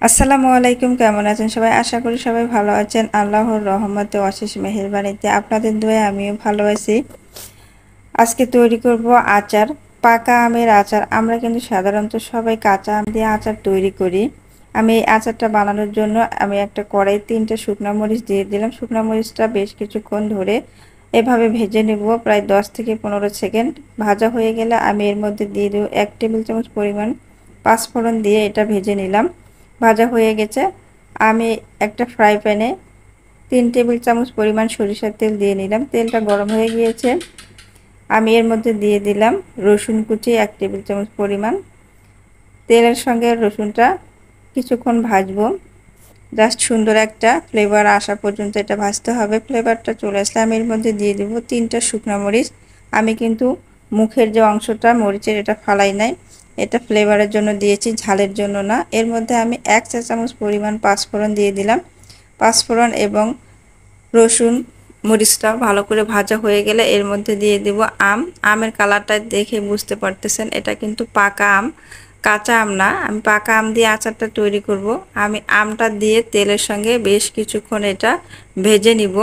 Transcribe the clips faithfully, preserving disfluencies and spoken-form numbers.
আসসালামু আলাইকুম, কেমন আছেন সবাই? আশা করি সবাই ভালো আছেন। আল্লাহর রহমতে অশেষ মেহেরবানিতে আপনাদের দোয়ায় আমিও ভালো আছি। আজকে তৈরি করব আচার, পাকা আমের আচার। আমরা কিন্তু সাধারণত সবাই কাঁচা আম দিয়ে আচার তৈরি করি। আমি এই আচারটা বানানোর জন্য আমি একটা কড়াই তিনটে শুকনো মরিচ দিয়ে দিলাম। শুকনো মরিচটা বেশ কিছুক্ষণ ধরে এভাবে ভেজে নেব, প্রায় দশ থেকে পনেরো সেকেন্ড। ভাজা হয়ে গেলে আমি এর মধ্যে দিয়ে দেবো এক টেবিল চামচ পরিমাণ পাঁচফোড়ন দিয়ে এটা ভেজে নিলাম। ভাজা হয়ে গেছে। আমি একটা ফ্রাই প্যানে তিন টেবিল চামচ পরিমাণ সরিষার তেল দিয়ে নিলাম। তেলটা গরম হয়ে গিয়েছে। আমি এর মধ্যে দিয়ে দিলাম রসুন কুচি এক টেবিল চামচ পরিমাণ। তেলের সঙ্গে রসুনটা কিছুক্ষণ ভাজবো, জাস্ট সুন্দর একটা ফ্লেভার আসা পর্যন্ত এটা ভাজতে হবে। ফ্লেভারটা চলে আসলে আমি এর মধ্যে দিয়ে দেবো তিনটা শুকনো মরিচ। আমি কিন্তু মুখের যে অংশটা মরিচের এটা ফালাই নাই, এটা ফ্লেভারের জন্য দিয়েছি, ঝালের জন্য না। এর মধ্যে আমি এক চা চামচ পরিমাণ পাঁচফোড়ন দিয়ে দিলাম। পাঁচফোড়ন এবং রসুন মরিচটা ভালো করে ভাজা হয়ে গেলে এর মধ্যে দিয়ে দেব আম। আমের কালারটা দেখে বুঝতে পারতেছেন এটা কিন্তু পাকা আম, কাঁচা আম না। আমি পাকা আম দিয়ে আচারটা তৈরি করব। আমি আমটা দিয়ে তেলের সঙ্গে বেশ কিছুক্ষণ এটা ভেজে নিব।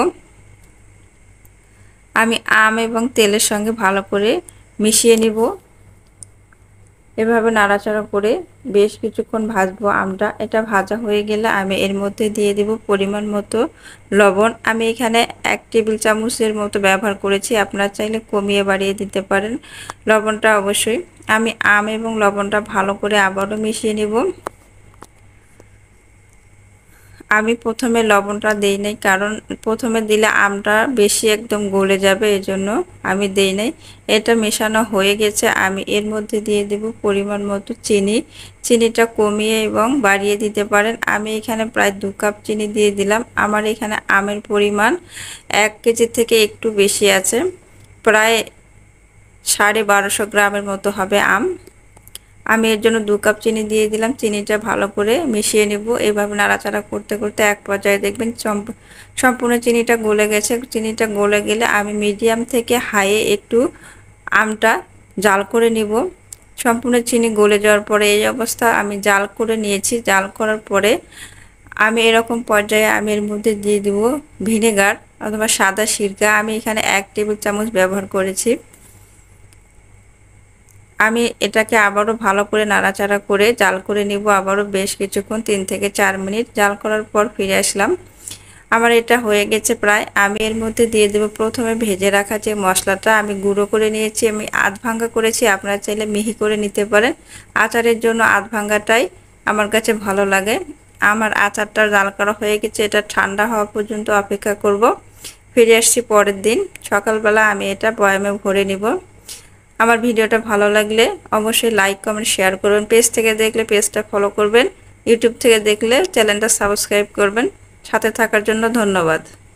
আমি আম এবং তেলের সঙ্গে ভালো করে মিশিয়ে নিব। এভাবে নাড়াচাড়া করে বেশ কিছুক্ষণ ভাজবো আমটা। এটা ভাজা হয়ে গেলে আমি এর মধ্যে দিয়ে দেব পরিমাণ মতো লবণ। আমি এখানে এক টেবিল চামচের মতো ব্যবহার করেছি, আপনারা চাইলে কমিয়ে বাড়িয়ে দিতে পারেন লবণটা অবশ্যই। আমি আম এবং লবণটা ভালো করে আবারও মিশিয়ে নেব। আমি প্রথমে লবণটা দেই নাই, কারণ প্রথমে দিলে আমটা বেশি একদম গলে যাবে, এজন্য আমি দেই নাই। এটা মেশানো হয়ে গেছে। আমি এর মধ্যে দিয়ে দেব পরিমাণ মতো চিনি। চিনিটা কমিয়ে এবং বাড়িয়ে দিতে পারেন। আমি এখানে প্রায় দু কাপ চিনি দিয়ে দিলাম। আমার এখানে আমের পরিমাণ এক কেজি থেকে একটু বেশি আছে, প্রায় সাড়ে বারোশো গ্রামের মতো হবে আম। আমি এর জন্য দু কাপ চিনি দিয়ে দিলাম। চিনিটা ভালো করে মিশিয়ে নেব। এভাবে নাড়াচাড়া করতে করতে এক পর্যায়ে দেখবেন সম্পূর্ণ চিনিটা গলে গেছে। চিনিটা গলে গেলে আমি মিডিয়াম থেকে হাইয়ে একটু আমটা জাল করে নিব। সম্পূর্ণ চিনি গলে যাওয়ার পরে এই অবস্থা আমি জাল করে নিয়েছি। জাল করার পরে আমি এরকম পর্যায়ে আমি এর মধ্যে দিয়ে দেব ভিনেগার অথবা সাদা সিরকা। আমি এখানে এক টেবিল চামচ ব্যবহার করেছি। আমি এটাকে আবারও ভালো করে নাড়াচাড়া করে জাল করে নিব। আবারও বেশ কিছুক্ষণ তিন থেকে চার মিনিট জাল করার পর ফিরে আসলাম। আমার এটা হয়ে গেছে প্রায়। আমি এর মধ্যে দিয়ে দেব প্রথমে ভেজে রাখা যে মশলাটা আমি গুঁড়ো করে নিয়েছি। আমি আধ ভাঙ্গা করেছি, আপনারা চাইলে মিহি করে নিতে পারেন। আচারের জন্য আধ ভাঙ্গাটাই আমার কাছে ভালো লাগে। আমার আচারটা জাল করা হয়ে গেছে। এটা ঠান্ডা হওয়া পর্যন্ত অপেক্ষা করব। ফিরে আসছি পরের দিন সকালবেলা। আমি এটা বয়ামে ভরে নিব। আমার ভিডিওটা ভালো লাগলে অবশ্যই লাইক কমেন্ট শেয়ার করবেন। পেজ থেকে দেখলে পেজটা ফলো করবেন, ইউটিউব থেকে দেখলে চ্যানেলটা সাবস্ক্রাইব করবেন। সাথে থাকার জন্য ধন্যবাদ।